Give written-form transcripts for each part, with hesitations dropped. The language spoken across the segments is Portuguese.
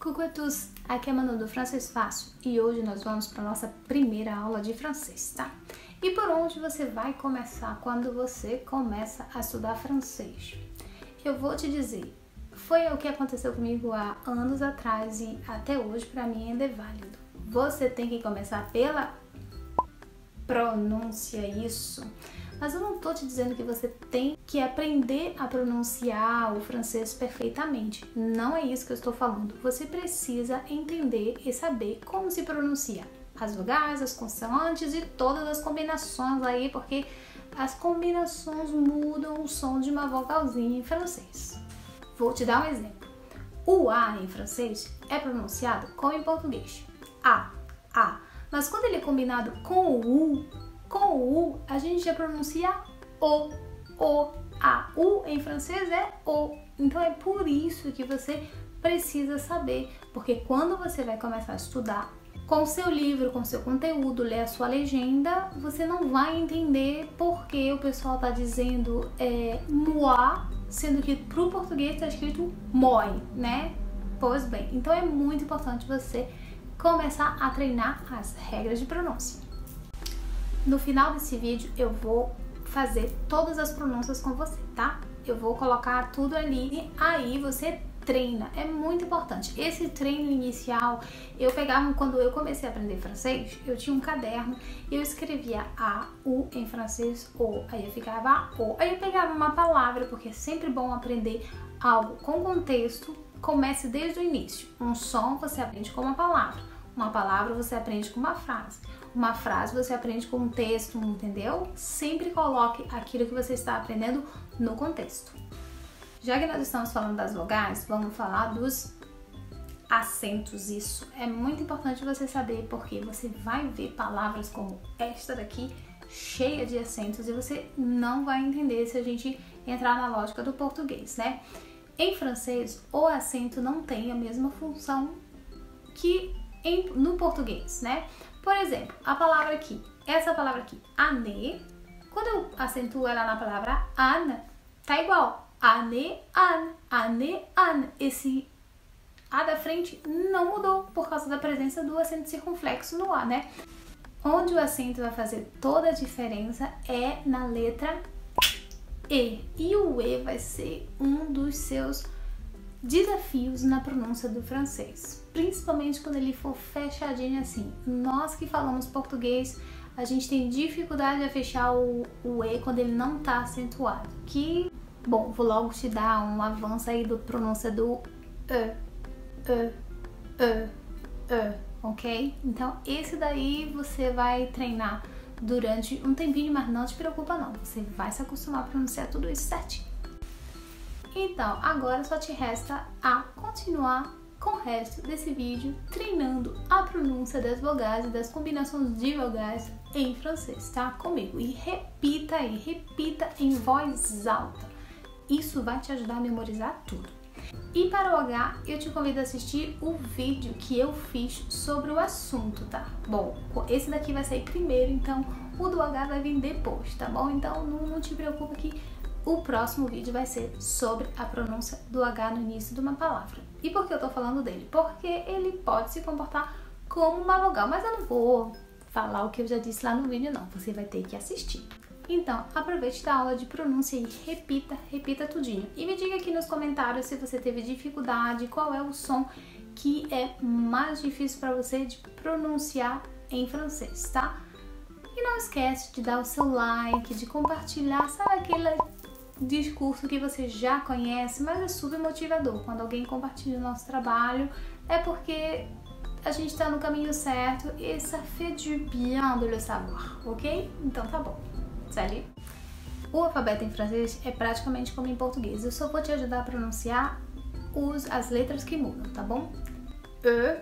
Coucou a tous, aqui é a Manu do Francês Fácil e hoje nós vamos para a nossa primeira aula de francês, tá? E por onde você vai começar quando você começa a estudar francês? Eu vou te dizer, foi o que aconteceu comigo há anos atrás e até hoje para mim ainda é válido. Você tem que começar pela pronúncia, isso. Mas eu não tô te dizendo que você tem que aprender a pronunciar o francês perfeitamente. Não é isso que eu estou falando. Você precisa entender e saber como se pronuncia as vogais, as consoantes e todas as combinações aí, porque as combinações mudam o som de uma vogalzinha em francês. Vou te dar um exemplo. O A em francês é pronunciado como em português. A. Mas quando ele é combinado com o U, a gente já pronuncia O. A U em francês é O. Então é por isso que você precisa saber, porque quando você vai começar a estudar com o seu livro, com o seu conteúdo, ler a sua legenda, você não vai entender porque o pessoal tá dizendo moi, sendo que pro português tá escrito moi, né? Pois bem, então é muito importante você começar a treinar as regras de pronúncia. No final desse vídeo eu vou fazer todas as pronúncias com você, tá? Eu vou colocar tudo ali e aí você treina, é muito importante. Esse treino inicial, eu pegava, quando eu comecei a aprender francês, eu tinha um caderno e eu escrevia A, U em francês, O, aí eu ficava O, aí eu pegava uma palavra, porque é sempre bom aprender algo com contexto, comece desde o início. Um som você aprende com uma palavra você aprende com uma frase você aprende com um texto, entendeu? Sempre coloque aquilo que você está aprendendo no contexto. Já que nós estamos falando das vogais, vamos falar dos acentos. Isso é muito importante você saber, porque você vai ver palavras como esta daqui, cheia de acentos, e você não vai entender se a gente entrar na lógica do português, né? Em francês, o acento não tem a mesma função que no português, né? Por exemplo, a palavra aqui, essa palavra aqui, année, quando eu acentuo ela na palavra an, tá igual. Année, an. Esse A da frente não mudou por causa da presença do acento circunflexo no A, né? Onde o acento vai fazer toda a diferença é na letra E. E o E vai ser um dos seus desafios na pronúncia do francês, principalmente quando ele for fechadinho assim. Nós que falamos português, a gente tem dificuldade a fechar o E quando ele não tá acentuado. Bom, vou logo te dar um avanço aí da pronúncia do ok? Então esse daí você vai treinar durante um tempinho, mas não te preocupa não, você vai se acostumar a pronunciar tudo isso certinho. Então, agora só te resta a continuar com o resto desse vídeo treinando a pronúncia das vogais e das combinações de vogais em francês, tá? Comigo. E repita aí, repita em voz alta. Isso vai te ajudar a memorizar tudo. E para o H, eu te convido a assistir o vídeo que eu fiz sobre o assunto, tá? Bom, esse daqui vai sair primeiro, então o do H vai vir depois, tá bom? Então não te preocupa que o próximo vídeo vai ser sobre a pronúncia do H no início de uma palavra. E por que eu tô falando dele? Porque ele pode se comportar como uma vogal, mas eu não vou falar o que eu já disse lá no vídeo não, você vai ter que assistir. Então, aproveite da aula de pronúncia e repita tudinho. E me diga aqui nos comentários se você teve dificuldade, qual é o som que é mais difícil para você de pronunciar em francês, tá? E não esquece de dar o seu like, de compartilhar, sabe aquele discurso que você já conhece, mas é super motivador. Quando alguém compartilha o nosso trabalho, é porque a gente está no caminho certo e ça fait du bien de le savoir, ok? Então tá bom. Salut! O alfabeto em francês é praticamente como em português. Eu só vou te ajudar a pronunciar as letras que mudam, tá bom? E,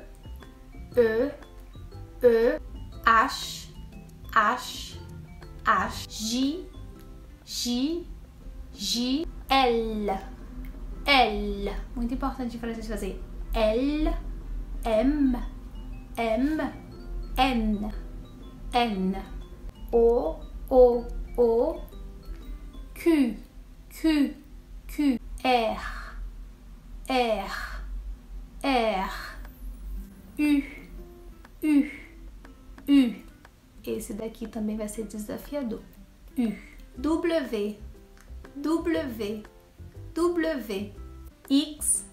H, J, L. Muito importante em francês fazer L, M, N, O, Q, R, U. Esse daqui também vai ser desafiador. U. W. X.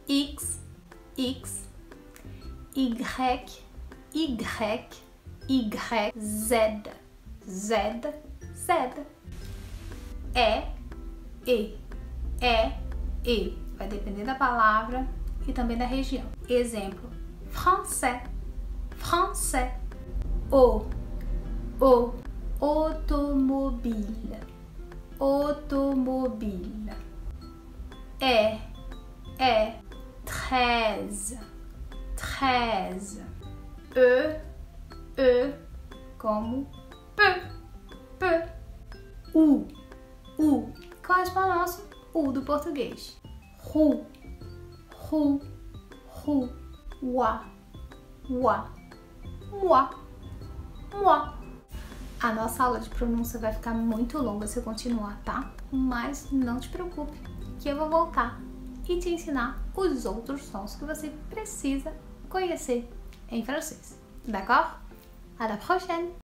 Y. Z. E. Vai depender da palavra e também da região. Exemplo: français. O. Automobile. É. 13. E. Como P. U. Corresponde ao nosso U do português. Ru. Wa. Moi. A nossa aula de pronúncia vai ficar muito longa se eu continuar, tá? Mas não te preocupe, que eu vou voltar e te ensinar os outros sons que você precisa conhecer em francês. D'accord? À la prochaine!